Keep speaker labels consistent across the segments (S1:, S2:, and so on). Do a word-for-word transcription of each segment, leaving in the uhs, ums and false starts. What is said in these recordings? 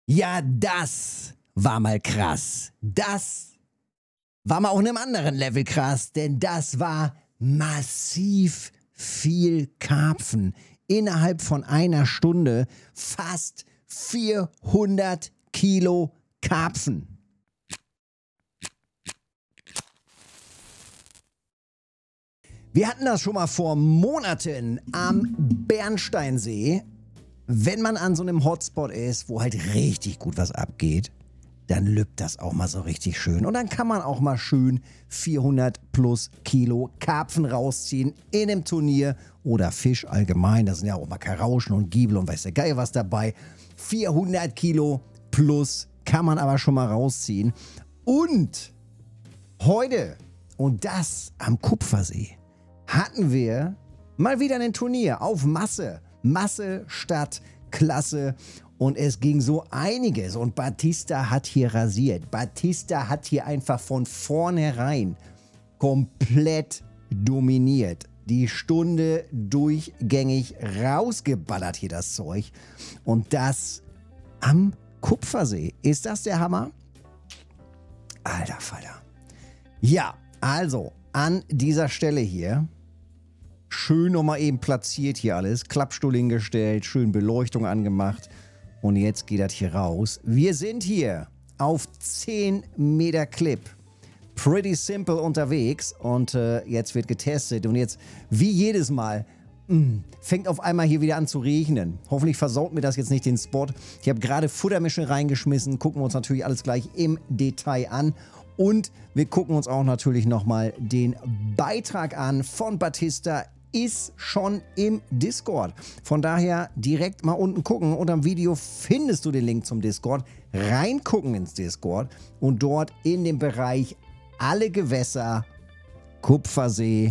S1: Ja, das war mal krass. Das war mal auf einem anderen Level krass, denn das war massiv viel Karpfen. Innerhalb von einer Stunde fast vierhundert Kilo Karpfen. Wir hatten das schon mal vor Monaten am Bernsteinsee. Wenn man an so einem Hotspot ist, wo halt richtig gut was abgeht, dann lübt das auch mal so richtig schön. Und dann kann man auch mal schön vierhundert plus Kilo Karpfen rausziehen in einem Turnier oder Fisch allgemein. Da sind ja auch mal Karauschen und Giebel und weiß der Geil was dabei. vierhundert Kilo plus kann man aber schon mal rausziehen. Und heute, und das am Kupfersee, hatten wir mal wieder ein Turnier auf Masse. Masse statt Klasse. Und es ging so einiges. Und Batista hat hier rasiert. Batista hat hier einfach von vornherein komplett dominiert. Die Stunde durchgängig rausgeballert hier das Zeug. Und das am Kupfersee. Ist das der Hammer? Alter Falter. Ja, also an dieser Stelle hier schön nochmal eben platziert hier alles. Klappstuhl hingestellt, schön Beleuchtung angemacht. Und jetzt geht das hier raus. Wir sind hier auf zehn Meter Clip. Pretty simple unterwegs. Und äh, jetzt wird getestet. Und jetzt, wie jedes Mal, mh, fängt auf einmal hier wieder an zu regnen. Hoffentlich versaut mir das jetzt nicht den Spot. Ich habe gerade Futtermische reingeschmissen. Gucken wir uns natürlich alles gleich im Detail an. Und wir gucken uns auch natürlich nochmal den Beitrag an von Batista. Ist schon im Discord. Von daher direkt mal unten gucken. Unter dem Video findest du den Link zum Discord. Reingucken ins Discord und dort in dem Bereich alle Gewässer Kupfersee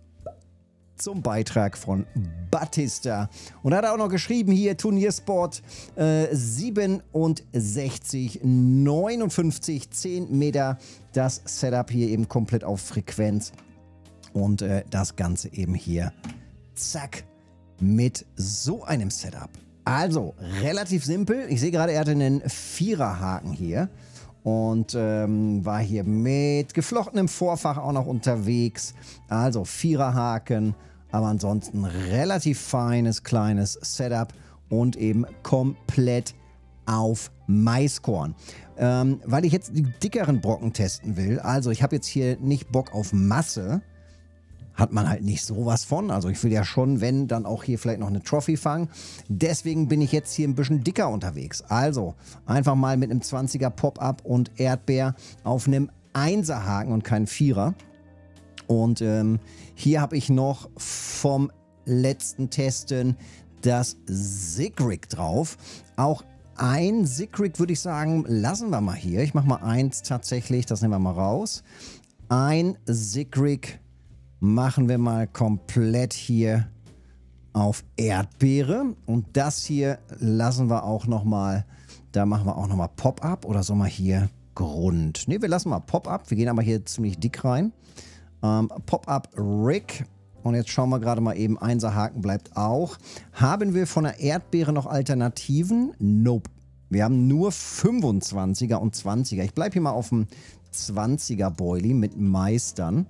S1: zum Beitrag von Batista. Und er hat auch noch geschrieben hier Turnierspot äh, siebenundsechzig, neunundfünfzig, zehn Meter. Das Setup hier eben komplett auf Frequenz. Und äh, das Ganze eben hier, zack, mit so einem Setup. Also, relativ simpel. Ich sehe gerade, er hatte einen Viererhaken hier. Und ähm, war hier mit geflochtenem Vorfach auch noch unterwegs. Also, Viererhaken. Aber ansonsten relativ feines, kleines Setup. Und eben komplett auf Maiskorn. Ähm, weil ich jetzt die dickeren Brocken testen will. Also, ich habe jetzt hier nicht Bock auf Masse. Hat man halt nicht sowas von. Also ich will ja schon, wenn, dann auch hier vielleicht noch eine Trophy fangen. Deswegen bin ich jetzt hier ein bisschen dicker unterwegs. Also einfach mal mit einem zwanziger Pop-Up und Erdbeer auf einem Einserhaken und keinen Vierer. Und ähm, hier habe ich noch vom letzten Testen das Sigrig drauf. Auch ein Sigrig würde ich sagen, lassen wir mal hier. Ich mache mal eins tatsächlich, das nehmen wir mal raus. Ein Sigrig machen wir mal komplett hier auf Erdbeere. Und das hier lassen wir auch nochmal, da machen wir auch nochmal Pop-Up oder so mal hier Grund. Ne, wir lassen mal Pop-Up. Wir gehen aber hier ziemlich dick rein. Ähm, Pop-Up Rig. Und jetzt schauen wir gerade mal eben, Einserhaken bleibt auch. Haben wir von der Erdbeere noch Alternativen? Nope. Wir haben nur fünfundzwanziger und zwanziger. Ich bleibe hier mal auf dem zwanziger Boilie mit Meistern.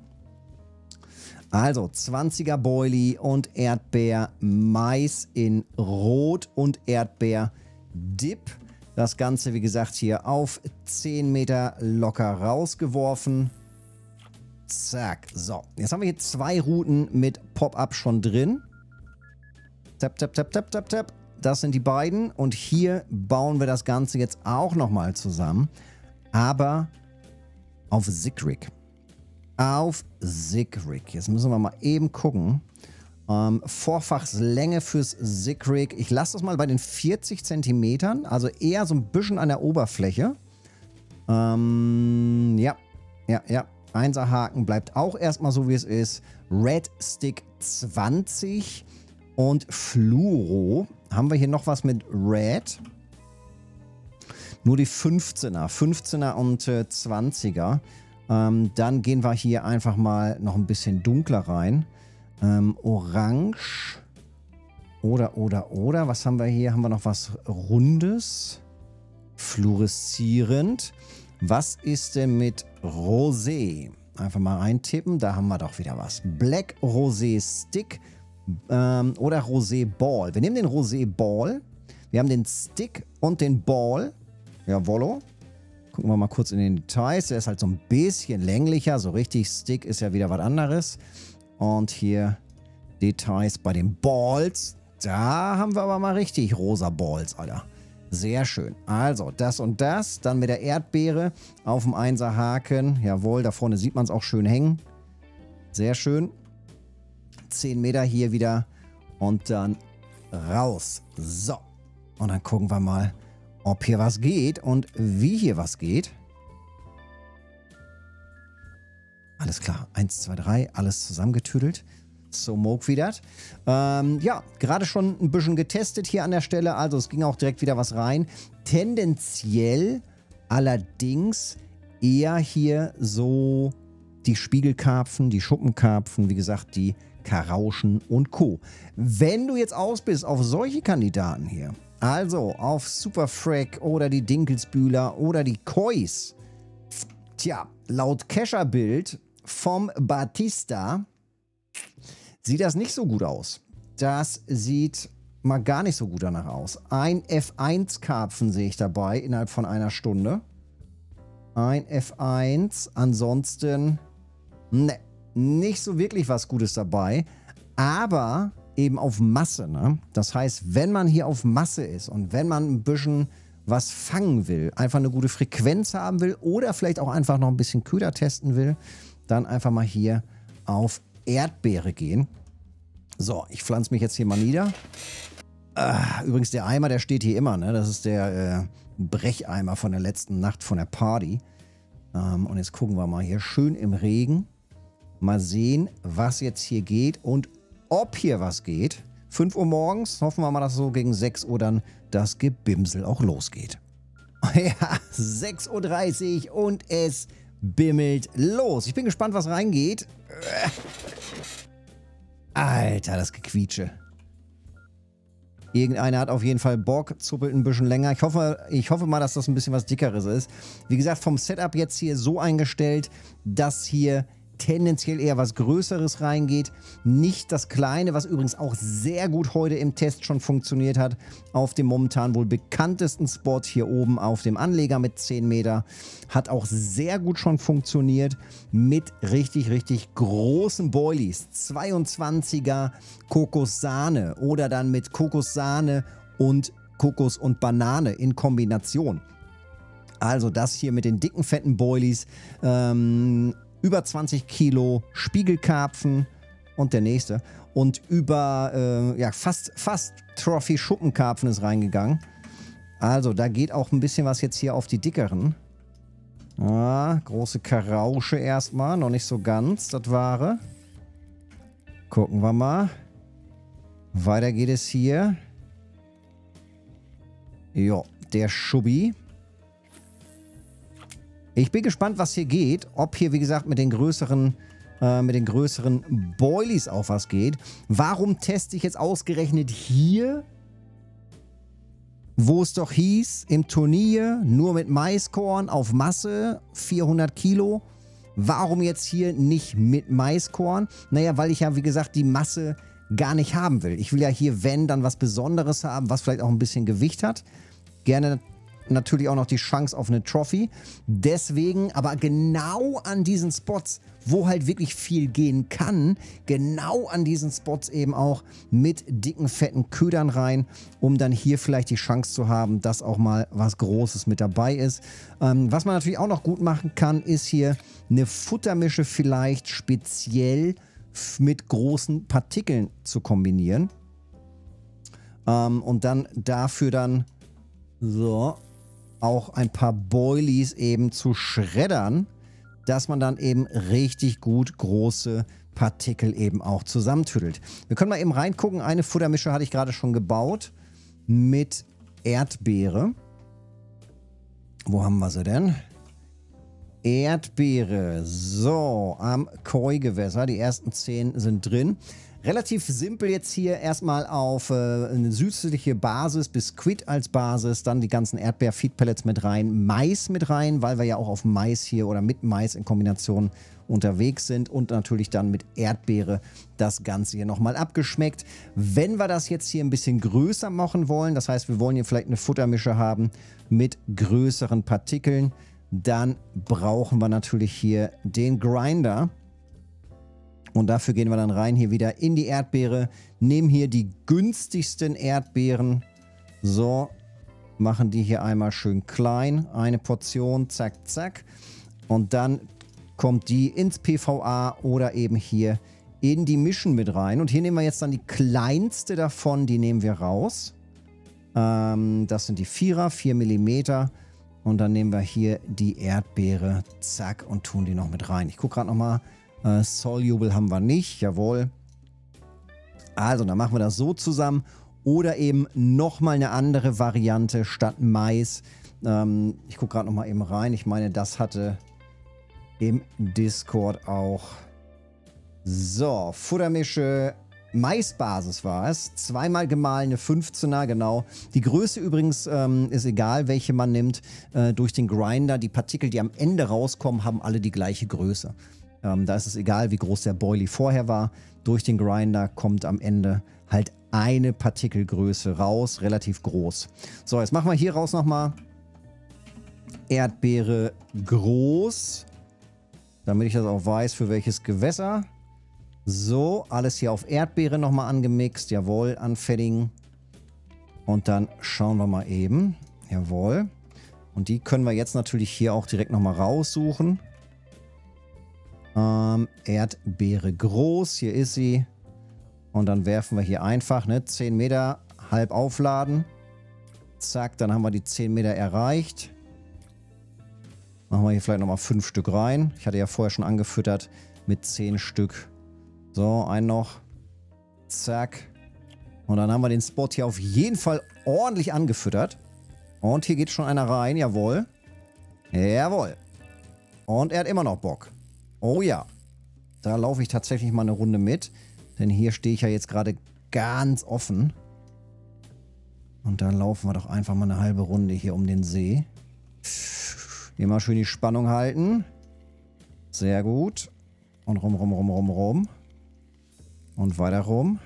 S1: Also zwanziger Boilie und Erdbeer, Mais in Rot und Erdbeer Dip. Das Ganze, wie gesagt, hier auf zehn Meter locker rausgeworfen. Zack. So, jetzt haben wir hier zwei Routen mit Pop-Up schon drin. Tap, tap, tap, tap, tap, tap. Das sind die beiden. Und hier bauen wir das Ganze jetzt auch nochmal zusammen. Aber auf Sigrig. Auf Sigrig. Jetzt müssen wir mal eben gucken. Ähm, Vorfachslänge fürs Sigrig. Ich lasse das mal bei den vierzig Zentimetern. Also eher so ein bisschen an der Oberfläche. Ähm, ja, ja, ja. Einserhaken bleibt auch erstmal so, wie es ist. Red Stick zwanzig und Fluoro. Haben wir hier noch was mit Red? Nur die fünfzehner. fünfzehner und äh, zwanziger. Ähm, dann gehen wir hier einfach mal noch ein bisschen dunkler rein. Ähm, Orange. Oder, oder, oder. Was haben wir hier? Haben wir noch was Rundes? fluoreszierend. Was ist denn mit Rosé? Einfach mal eintippen, da haben wir doch wieder was. Black Rosé Stick ähm, oder Rosé Ball. Wir nehmen den Rosé Ball. Wir haben den Stick und den Ball. Jawollo. Gucken wir mal kurz in den Details. Der ist halt so ein bisschen länglicher. So richtig Stick ist ja wieder was anderes. Und hier Details bei den Balls. Da haben wir aber mal richtig rosa Balls, Alter. Sehr schön. Also, das und das. Dann mit der Erdbeere auf dem Einser-Haken. Jawohl, da vorne sieht man es auch schön hängen. Sehr schön. zehn Meter hier wieder. Und dann raus. So. Und dann gucken wir mal, ob hier was geht und wie hier was geht. Alles klar. eins, zwei, drei. Alles zusammengetüdelt. So Moog wieder. Ähm, ja, gerade schon ein bisschen getestet hier an der Stelle. Also es ging auch direkt wieder was rein. Tendenziell allerdings eher hier so die Spiegelkarpfen, die Schuppenkarpfen, wie gesagt, die Karauschen und Co. Wenn du jetzt aus bist auf solche Kandidaten hier, also auf Superfrag oder die Dinkelsbühler oder die Kois, tja, laut Kescher-Bild vom Batista sieht das nicht so gut aus. Das sieht mal gar nicht so gut danach aus. Ein F eins Karpfen sehe ich dabei innerhalb von einer Stunde. Ein F eins. Ansonsten, ne, nicht so wirklich was Gutes dabei. Aber eben auf Masse, ne? Das heißt, wenn man hier auf Masse ist und wenn man ein bisschen was fangen will, einfach eine gute Frequenz haben will oder vielleicht auch einfach noch ein bisschen Köder testen will, dann einfach mal hier auf Erdbeere gehen. So, ich pflanze mich jetzt hier mal nieder. Ah, übrigens, der Eimer, der steht hier immer, ne? Das ist der äh, Brecheimer von der letzten Nacht von der Party. Ähm, und jetzt gucken wir mal hier schön im Regen. Mal sehen, was jetzt hier geht und ob hier was geht. fünf Uhr morgens, hoffen wir mal, dass so gegen sechs Uhr dann das Gebimsel auch losgeht. Ja, sechs Uhr dreißig und es bimmelt los. Ich bin gespannt, was reingeht. Alter, das Gequietsche. Irgendeiner hat auf jeden Fall Bock, zuppelt ein bisschen länger. Ich hoffe, ich hoffe mal, dass das ein bisschen was Dickeres ist. Wie gesagt, vom Setup jetzt hier so eingestellt, dass hier tendenziell eher was Größeres reingeht. Nicht das Kleine, was übrigens auch sehr gut heute im Test schon funktioniert hat. Auf dem momentan wohl bekanntesten Spot hier oben auf dem Anleger mit zehn Meter. Hat auch sehr gut schon funktioniert mit richtig, richtig großen Boilies. zweiundzwanziger Kokossahne oder dann mit Kokossahne und Kokos und Banane in Kombination. Also das hier mit den dicken, fetten Boilies. Ähm, über zwanzig Kilo Spiegelkarpfen und der nächste. Und über, äh, ja, fast, fast Trophy-Schuppenkarpfen ist reingegangen. Also, da geht auch ein bisschen was jetzt hier auf die dickeren. Ah, große Karausche erstmal. Noch nicht so ganz, das Wahre. Gucken wir mal. Weiter geht es hier. Jo, der Schubbi. Ich bin gespannt, was hier geht. Ob hier, wie gesagt, mit den größeren, äh, mit den größeren Boilies auch was geht. Warum teste ich jetzt ausgerechnet hier, wo es doch hieß, im Turnier, nur mit Maiskorn auf Masse, vierhundert Kilo. Warum jetzt hier nicht mit Maiskorn? Naja, weil ich ja, wie gesagt, die Masse gar nicht haben will. Ich will ja hier, wenn, dann was Besonderes haben, was vielleicht auch ein bisschen Gewicht hat. Gerne natürlich auch noch die Chance auf eine Trophy. Deswegen aber genau an diesen Spots, wo halt wirklich viel gehen kann, genau an diesen Spots eben auch mit dicken, fetten Ködern rein, um dann hier vielleicht die Chance zu haben, dass auch mal was Großes mit dabei ist. Ähm, was man natürlich auch noch gut machen kann, ist hier eine Futtermische vielleicht speziell mit großen Partikeln zu kombinieren. Ähm, und dann dafür dann so auch ein paar Boilies eben zu schreddern, dass man dann eben richtig gut große Partikel eben auch zusammentüdelt. Wir können mal eben reingucken. Eine Futtermische hatte ich gerade schon gebaut mit Erdbeere. Wo haben wir sie denn? Erdbeere. So, am Koi-Gewässer. Die ersten zehn sind drin. Relativ simpel jetzt hier erstmal auf äh, eine süßliche Basis, Biskuit als Basis, dann die ganzen Erdbeer-Feed-Pellets mit rein, Mais mit rein, weil wir ja auch auf Mais hier oder mit Mais in Kombination unterwegs sind und natürlich dann mit Erdbeere das Ganze hier nochmal abgeschmeckt. Wenn wir das jetzt hier ein bisschen größer machen wollen, das heißt, wir wollen hier vielleicht eine Futtermische haben mit größeren Partikeln, dann brauchen wir natürlich hier den Grinder. Und dafür gehen wir dann rein hier wieder in die Erdbeere, nehmen hier die günstigsten Erdbeeren. So, machen die hier einmal schön klein. Eine Portion, zack, zack. Und dann kommt die ins P V A oder eben hier in die Mischen mit rein. Und hier nehmen wir jetzt dann die kleinste davon, die nehmen wir raus. Ähm, das sind die Vierer, vier Millimeter. Und dann nehmen wir hier die Erdbeere, zack, und tun die noch mit rein. Ich gucke gerade nochmal. Uh, Soluble haben wir nicht, jawohl. Also, dann machen wir das so zusammen. Oder eben nochmal eine andere Variante statt Mais. Ähm, ich gucke gerade nochmal eben rein. Ich meine, das hatte im Discord auch. So, Futtermische, Maisbasis war es. Zweimal gemahlene fünfzehner, genau. Die Größe übrigens ähm, ist egal, welche man nimmt. Äh, durch den Grinder, die Partikel, die am Ende rauskommen, haben alle die gleiche Größe. Ähm, da ist es egal, wie groß der Boilie vorher war. Durch den Grinder kommt am Ende halt eine Partikelgröße raus, relativ groß. So, jetzt machen wir hier raus nochmal Erdbeere groß, damit ich das auch weiß, für welches Gewässer. So, alles hier auf Erdbeere nochmal angemixt. Jawohl, anfertigen. Und dann schauen wir mal eben. Jawohl. Und die können wir jetzt natürlich hier auch direkt nochmal raussuchen. Ähm, Erdbeere groß, hier ist sie. Und dann werfen wir hier einfach, ne, zehn Meter, halb aufladen. Zack, dann haben wir die zehn Meter erreicht. Machen wir hier vielleicht nochmal fünf Stück rein. Ich hatte ja vorher schon angefüttert mit zehn Stück. So, einen noch. Zack. Und dann haben wir den Spot hier auf jeden Fall ordentlich angefüttert. Und hier geht schon einer rein, jawohl. Jawohl. Und er hat immer noch Bock. Oh ja, da laufe ich tatsächlich mal eine Runde mit, denn hier stehe ich ja jetzt gerade ganz offen. Und dann laufen wir doch einfach mal eine halbe Runde hier um den See. Immer schön die Spannung halten. Sehr gut. Und rum, rum, rum, rum, rum. Und weiter rum.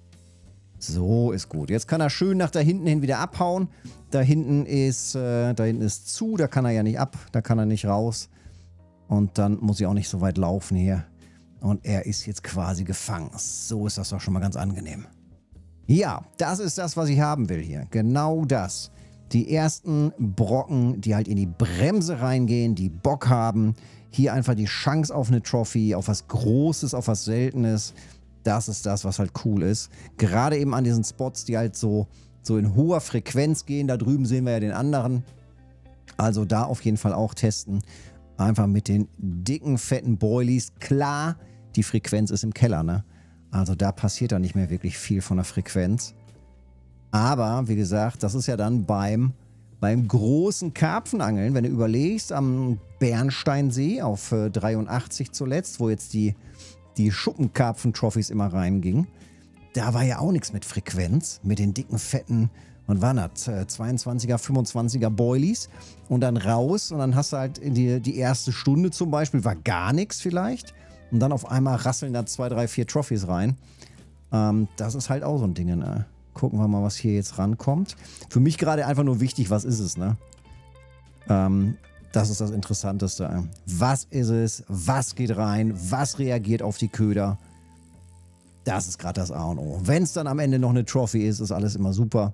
S1: So ist gut. Jetzt kann er schön nach da hinten hin wieder abhauen. Da hinten ist, äh, da hinten ist zu, da kann er ja nicht ab, da kann er nicht raus. Und dann muss ich auch nicht so weit laufen hier. Und er ist jetzt quasi gefangen. So ist das doch schon mal ganz angenehm. Ja, das ist das, was ich haben will hier. Genau das. Die ersten Brocken, die halt in die Bremse reingehen, die Bock haben. Hier einfach die Chance auf eine Trophy, auf was Großes, auf was Seltenes. Das ist das, was halt cool ist. Gerade eben an diesen Spots, die halt so, so in hoher Frequenz gehen. Da drüben sehen wir ja den anderen. Also da auf jeden Fall auch testen. Einfach mit den dicken, fetten Boilies. Klar, die Frequenz ist im Keller, ne? Also da passiert dann nicht mehr wirklich viel von der Frequenz. Aber, wie gesagt, das ist ja dann beim, beim großen Karpfenangeln, wenn du überlegst, am Bernsteinsee auf äh, dreiundachtzig zuletzt, wo jetzt die, die Schuppenkarpfen-Trophys immer reingingen, da war ja auch nichts mit Frequenz, mit den dicken, fetten, und waren das zweiundzwanziger, fünfundzwanziger Boilies und dann raus und dann hast du halt die, die erste Stunde zum Beispiel, war gar nichts vielleicht und dann auf einmal rasseln da zwei, drei, vier Trophys rein. Ähm, das ist halt auch so ein Ding, ne? Gucken wir mal, was hier jetzt rankommt. Für mich gerade einfach nur wichtig, was ist es, ne? Ähm, das ist das Interessanteste. Was ist es? Was geht rein? Was reagiert auf die Köder? Das ist gerade das A und O. Wenn es dann am Ende noch eine Trophy ist, ist alles immer super.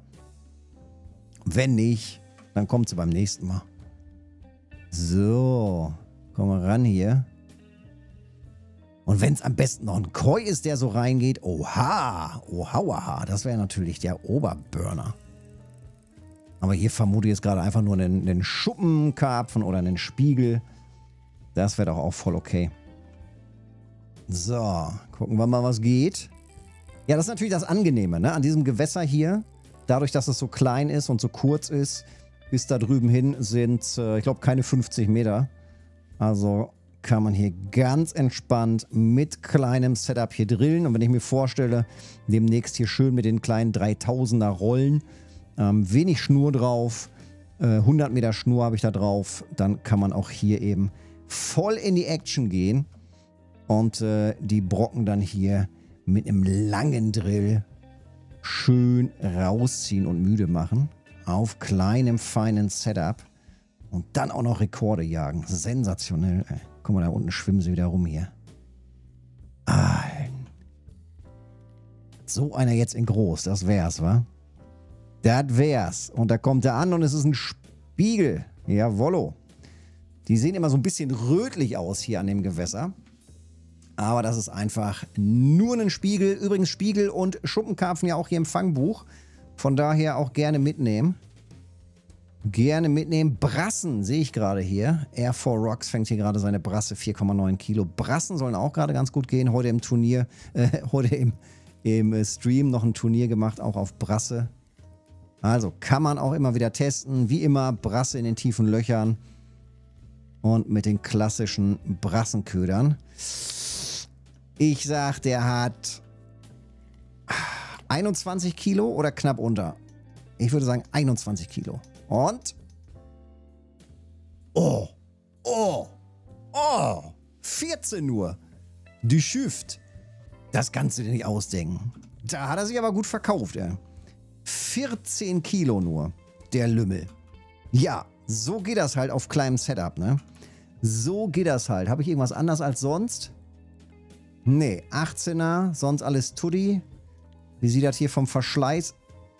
S1: Wenn nicht, dann kommt sie beim nächsten Mal. So, kommen wir ran hier. Und wenn es am besten noch ein Koi ist, der so reingeht, oha, oha, oha, das wäre natürlich der Oberburner. Aber hier vermute ich jetzt gerade einfach nur einen, einen Schuppenkarpfen oder einen Spiegel. Das wäre doch auch voll okay. So, gucken wir mal, was geht. Ja, das ist natürlich das Angenehme, ne? An diesem Gewässer hier. Dadurch, dass es so klein ist und so kurz ist, bis da drüben hin sind, äh, ich glaube, keine fünfzig Meter. Also kann man hier ganz entspannt mit kleinem Setup hier drillen. Und wenn ich mir vorstelle, demnächst hier schön mit den kleinen dreitausender Rollen, ähm, wenig Schnur drauf, äh, hundert Meter Schnur habe ich da drauf, dann kann man auch hier eben voll in die Action gehen und äh, die Brocken dann hier mit einem langen Drill schön rausziehen und müde machen. Auf kleinem, feinen Setup. Und dann auch noch Rekorde jagen. Sensationell, ey. Guck mal, da unten schwimmen sie wieder rum hier. Ah. So einer jetzt in groß, das wär's, wa? Das wär's. Und da kommt er an und es ist ein Spiegel. Jawollo. Die sehen immer so ein bisschen rötlich aus hier an dem Gewässer. Aber das ist einfach nur ein Spiegel. Übrigens Spiegel und Schuppenkarpfen ja auch hier im Fangbuch. Von daher auch gerne mitnehmen. Gerne mitnehmen. Brassen sehe ich gerade hier. Air vier Rocks fängt hier gerade seine Brasse, vier Komma neun Kilo. Brassen sollen auch gerade ganz gut gehen. Heute im Turnier, äh, heute im, im Stream noch ein Turnier gemacht, auch auf Brasse. Also kann man auch immer wieder testen. Wie immer Brasse in den tiefen Löchern. Und mit den klassischen Brassenködern. Ich sag, der hat einundzwanzig Kilo oder knapp unter. Ich würde sagen einundzwanzig Kilo. Und? Oh, oh, oh, vierzehn nur. Die Schüft. Das kannst du dir nicht ausdenken. Da hat er sich aber gut verkauft, ey. vierzehn Kilo nur, der Lümmel. Ja, so geht das halt auf kleinem Setup, ne? So geht das halt. Habe ich irgendwas anders als sonst? Nee, achtzehner, sonst alles Tutti. Wie sieht das hier vom Verschleiß?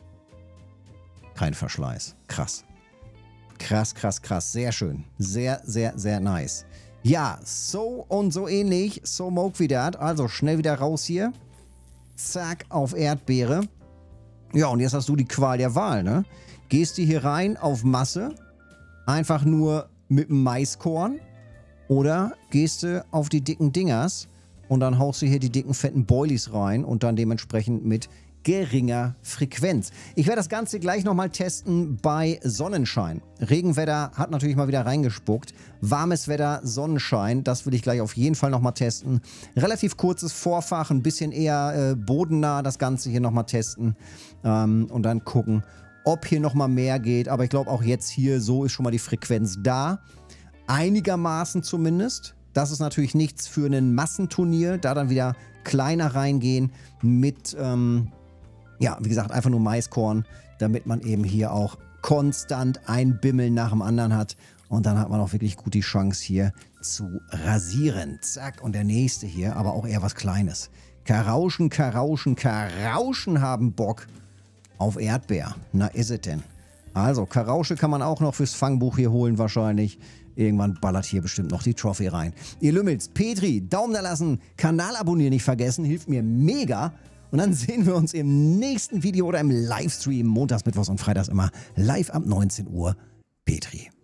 S1: Kein Verschleiß. Krass. Krass, krass, krass. Sehr schön. Sehr, sehr, sehr nice. Ja, so und so ähnlich. So moke wie das. Also schnell wieder raus hier. Zack, auf Erdbeere. Ja, und jetzt hast du die Qual der Wahl, ne? Gehst du hier rein auf Masse, einfach nur mit dem Maiskorn, oder gehst du auf die dicken Dingers und dann haust du hier die dicken, fetten Boilies rein und dann dementsprechend mit geringer Frequenz. Ich werde das Ganze gleich nochmal testen bei Sonnenschein. Regenwetter hat natürlich mal wieder reingespuckt. Warmes Wetter, Sonnenschein, das will ich gleich auf jeden Fall nochmal testen. Relativ kurzes Vorfach, ein bisschen eher äh, bodennah das Ganze hier nochmal testen ähm, und dann gucken, ob hier nochmal mehr geht. Aber ich glaube auch jetzt hier, so ist schon mal die Frequenz da. Einigermaßen zumindest. Das ist natürlich nichts für ein Massenturnier, da dann wieder kleiner reingehen mit, ähm, ja, wie gesagt, einfach nur Maiskorn, damit man eben hier auch konstant ein Bimmel nach dem anderen hat. Und dann hat man auch wirklich gut die Chance hier zu rasieren. Zack, und der nächste hier, aber auch eher was Kleines. Karauschen, Karauschen, Karauschen haben Bock auf Erdbeer. Na, ist es denn? Also, Karausche kann man auch noch fürs Fangbuch hier holen wahrscheinlich. Irgendwann ballert hier bestimmt noch die Trophy rein. Ihr Lümmels, Petri, Daumen da lassen, Kanal abonnieren nicht vergessen, hilft mir mega. Und dann sehen wir uns im nächsten Video oder im Livestream, montags, mittwochs und freitags immer live ab neunzehn Uhr. Petri.